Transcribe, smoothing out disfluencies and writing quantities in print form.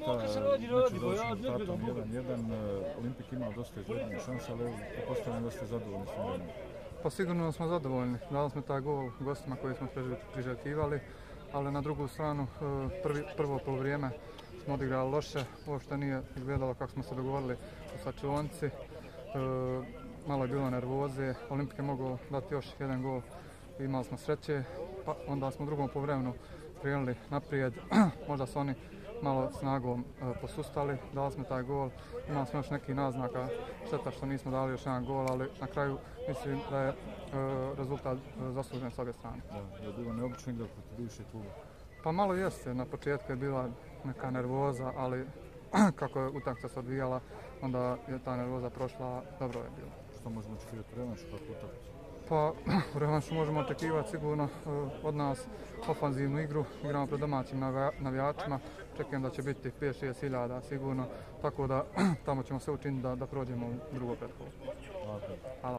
utakmica, meč je završen rezultatom 1-1. Olimpik imao dosta izglednih šansa, ali pretpostavljam da ste zadovoljni s vremenom. Pa sigurno smo zadovoljni. Dali smo taj gol gostima koji smo priželjkivali, ali na drugu stranu prvo polovrijeme smo odigrali loše, uopšte nije izgledalo kako smo se dogovorili u slačionici. Malo je bilo nervoze, Olimpik je mogao dati još jedan gol, imali smo sreće, pa onda smo u drugom poluvremenu krenuli naprijed, možda su oni malo snagom posustali, dali smo taj gol, imali smo još neki naznaka, šteta što nismo dali još jedan gol, ali na kraju mislim da je rezultat zaslužen s obje strane. Da je bilo neobično igrati protiv bivšeg kluba? Pa malo jeste, na početku je bila neka nervoza, ali kako je utakmica se odvijala, onda je ta nervoza prošla, dobro je bilo. Što možemo očekivati revanš protiv utakmice? Pa u revanšu možemo očekivati sigurno od nas ofanzivnu igru, igramo pred domaćim navijačima, očekujem da će biti 5-6 hiljada sigurno, tako da tamo ćemo sve učiniti da prođemo u drugo pretkolo. Hvala.